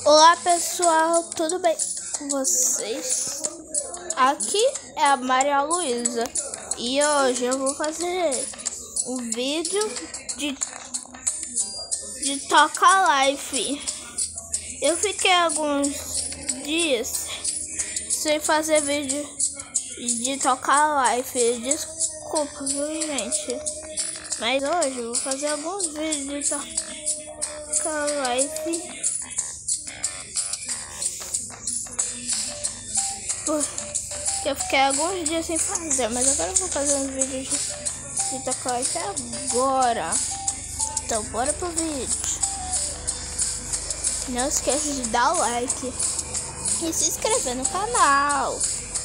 Olá pessoal, tudo bem com vocês? Aqui é a Maria Luísa e hoje eu vou fazer um vídeo de Toca Life. Eu fiquei alguns dias sem fazer vídeo de Toca Life, desculpa, viu, gente? Mas hoje eu vou fazer alguns vídeos de Toca Life. Porque eu fiquei alguns dias sem fazer, mas agora eu vou fazer uns vídeos de Toca Life agora. Então bora pro vídeo. Não esqueça de dar o like e se inscrever no canal.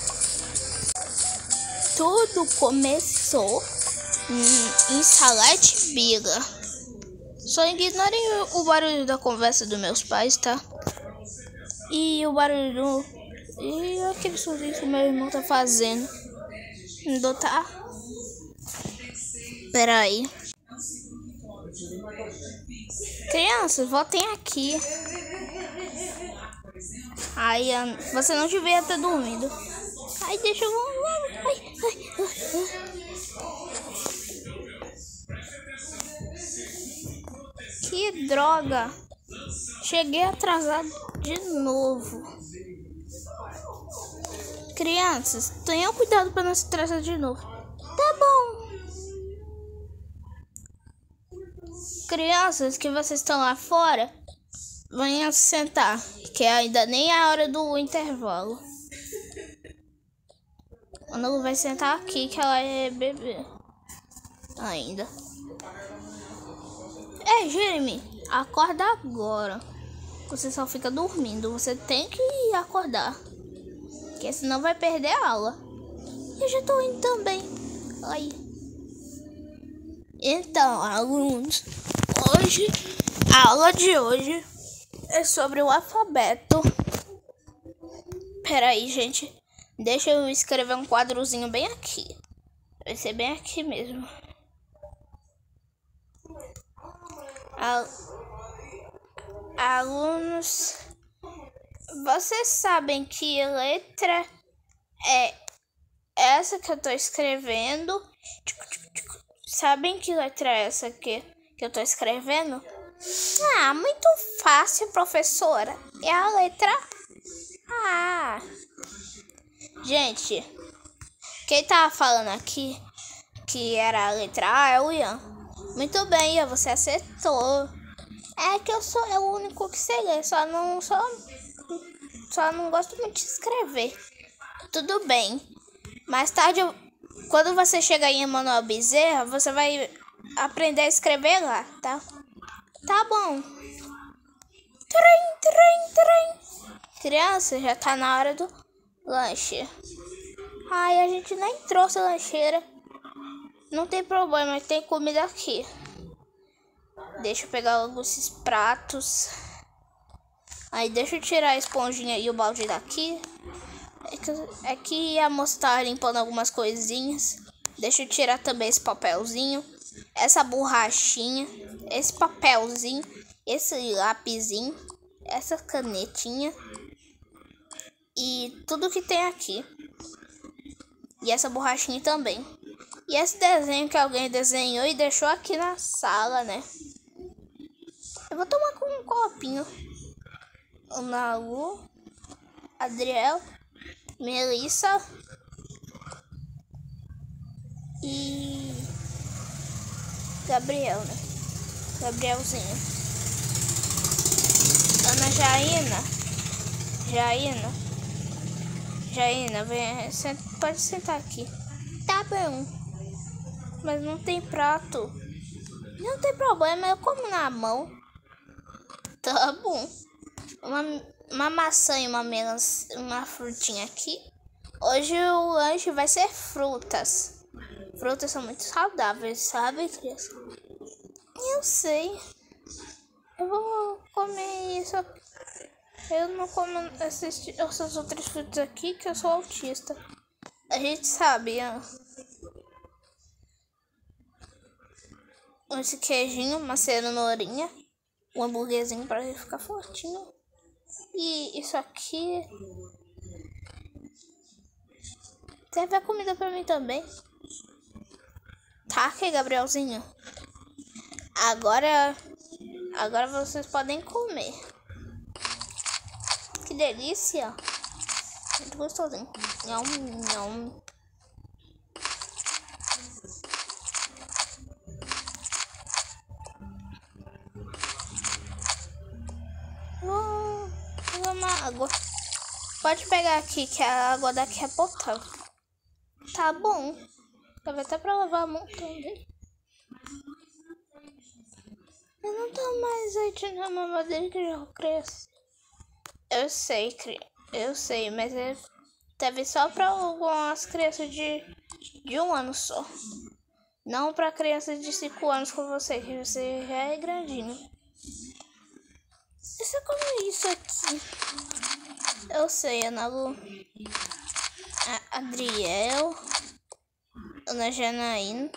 Tudo começou em Salete Biga. Só ignorem o barulho da conversa dos meus pais, tá? E o barulho e aquele sorriso que meu irmão tá fazendo. Não tá? Pera aí. Crianças, voltem aqui. Ai, você não devia ter dormido. Ai, deixa eu... Que droga. Cheguei atrasado de novo. Crianças, tenham cuidado para não se atrasar de novo. Tá bom. Crianças que vocês estão lá fora, venham se sentar, que ainda nem é a hora do intervalo. A Ana vai sentar aqui, que ela é bebê ainda. Jeremy, acorda agora. Você só fica dormindo, você tem que acordar, porque senão vai perder a aula. Eu já tô indo também. Ai. Então, alunos, a aula de hoje é sobre o alfabeto. Pera aí, gente. Deixa eu escrever um quadrozinho bem aqui. Vai ser bem aqui mesmo. Alunos, vocês sabem que letra é essa que eu tô escrevendo? Sabem que letra é essa que eu tô escrevendo? Ah, muito fácil, professora. É a letra A. Gente, quem tava falando aqui que era a letra A é o Ian. Muito bem, Ian, você acertou. É que eu sou o único que sei ler, só não gosto muito de escrever. Tudo bem. Mais tarde, quando você chegar em Emanuel Bezerra, você vai aprender a escrever lá, tá? Tá bom. Trem. Criança, já tá na hora do lanche. Ai, a gente nem trouxe lancheira. Não tem problema, tem comida aqui. Deixa eu pegar logo esses pratos. Aí deixa eu tirar a esponjinha e o balde daqui. É que a moça tá limpando algumas coisinhas. Deixa eu tirar também esse papelzinho, essa borrachinha, esse papelzinho, esse lapisinho, essa canetinha e tudo que tem aqui. E essa borrachinha também. E esse desenho que alguém desenhou e deixou aqui na sala, né? Eu vou tomar com um copinho. Ana Lu, Adriel, Melissa e Gabriel, né? Gabrielzinho. Ana Jaina, vem, pode sentar aqui. Tá bom. Mas não tem prato. Não tem problema, eu como na mão. Tá bom. Uma maçã e uma frutinha aqui. Hoje o lanche vai ser frutas. Frutas são muito saudáveis, sabe, criança? Eu sei. Eu vou comer isso. Eu não como essas outras frutas aqui, que eu sou autista. A gente sabe. Esse queijinho, uma cenourinha, um hambúrguerzinho pra ele ficar fortinho. E isso aqui. Serve a comida pra mim também. Tá aqui, Gabrielzinho. Agora vocês podem comer. Que delícia. Muito gostosinho. Nham, nham. Vou pegar uma água. Pode pegar aqui, que a água daqui é potável. Tá bom. Deve até pra lavar a mão também. Eu não tô mais aí na mamadeira que já cresce. Eu sei, mas deve só pra algumas crianças de 1 ano só. Não pra crianças de 5 anos como você, que você já é grandinho. Você come isso aqui? Eu sei, Ana Lu. Adriel. Ana Janaína.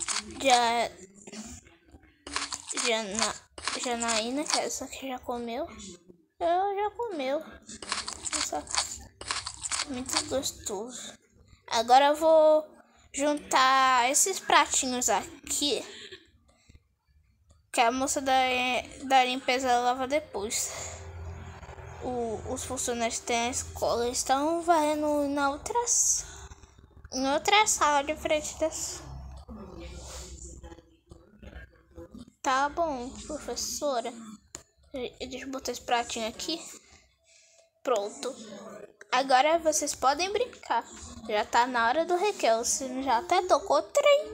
Janaína, que essa aqui já comeu. Eu já comeu. Nossa, muito gostoso. Agora eu vou juntar esses pratinhos aqui, que a moça da limpeza lava depois. Os funcionários que tem a escola estão varrendo em outra sala diferente dessa. Tá bom, professora. Deixa eu botar esse pratinho aqui. Pronto. Agora vocês podem brincar. Já tá na hora do recreio. Já até tocou trem.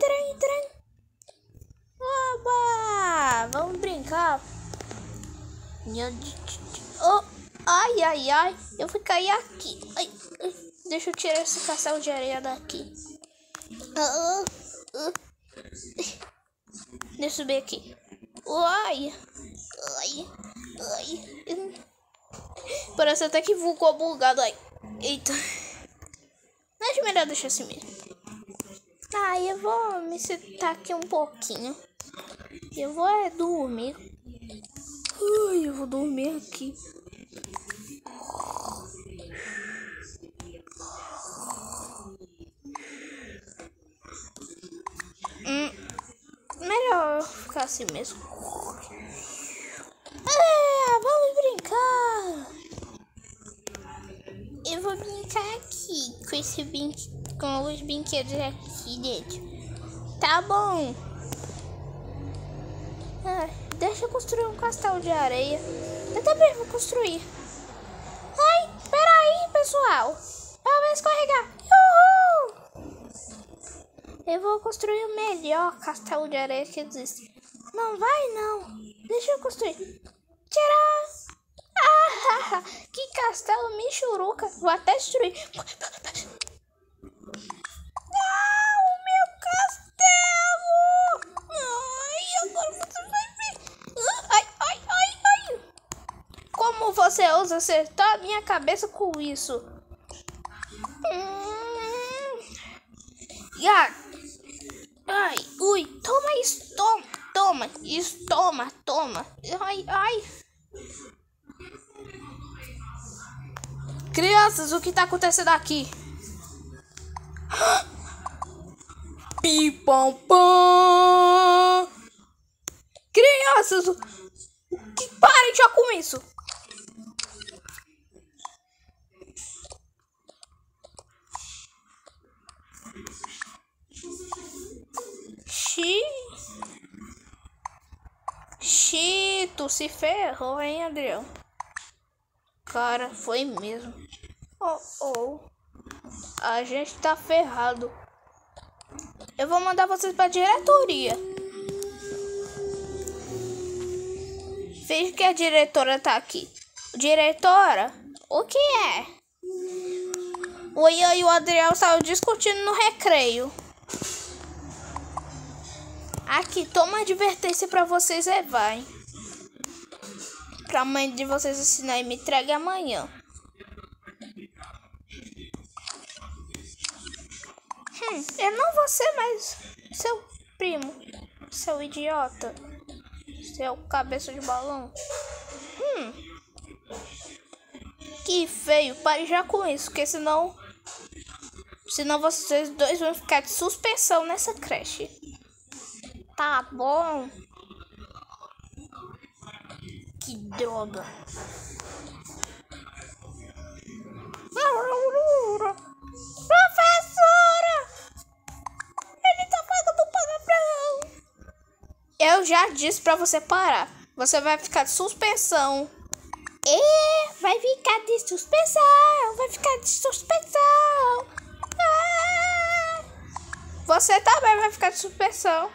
Oba! Vamos brincar. Oh, ai. Eu vou cair aqui. Ai. Deixa eu tirar esse castelo de areia daqui. Deixa eu subir aqui. Ai. Parece até que ficou bugado aí. Eita. Mas melhor deixar assim mesmo. Eu vou me sentar aqui um pouquinho. Eu vou dormir. Eu vou dormir aqui. Melhor ficar assim mesmo. Vamos brincar. Eu vou brincar aqui com os brinquedos aqui dentro. Tá bom. Deixa eu construir um castelo de areia. Eu também vou construir. Ai, peraí, pessoal. Eu vou escorregar. Uhul! Eu vou construir o melhor castelo de areia que existe. Não vai, não. Deixa eu construir. Tcharam! Que castelo michuruca. Vou até destruir. O meu castelo! Ai, agora você vai ver. Ai. Como você ousa acertar a minha cabeça com isso? Toma isso, toma isso, toma. Ai. Crianças, o que tá acontecendo aqui? Pipam-pam! Crianças, parem já com isso! Tu se ferrou, hein, Adriel? Cara, foi mesmo. Oh. A gente tá ferrado. Eu vou mandar vocês pra diretoria. Veja que a diretora tá aqui. Diretora? O que é? E o Adriel saiu discutindo no recreio. Aqui, toma advertência pra vocês levarem. Pra mãe de vocês ensinar e me entregue amanhã. Eu não vou ser mais seu primo, seu idiota, seu cabeça de balão. Que feio, pare já com isso, porque senão vocês dois vão ficar de suspensão nessa creche. Tá bom. Que droga. Professora! Ele tá falando palavrão. Eu já disse pra você parar. Você vai ficar de suspensão. Vai ficar de suspensão. Vai ficar de suspensão. Você também vai ficar de suspensão.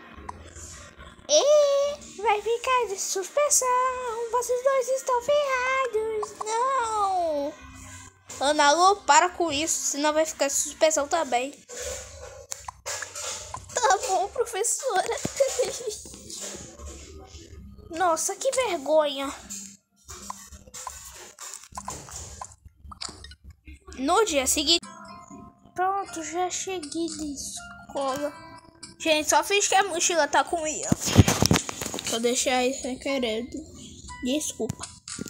Vai ficar de suspensão. Vocês dois estão ferrados. Não. Ana Lu, para com isso. Senão vai ficar de suspensão também. Tá bom, professora. Nossa, que vergonha. No dia seguinte... Pronto, já cheguei da escola. Gente, só fiz que a mochila tá com Ian. Eu deixei aí sem querer. Desculpa.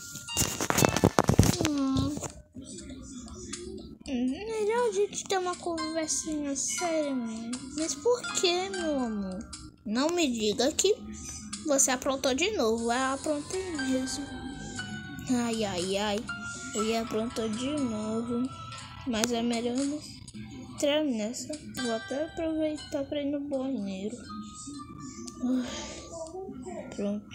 Melhor a gente ter uma conversinha séria, mano. Mas por que, meu amor? Não me diga que você aprontou de novo. Eu aprontei mesmo. Ai, ai, ai. O Ian aprontou de novo. Mas é melhor não entrar nessa. Vou até aproveitar pra ir no banheiro. Pronto.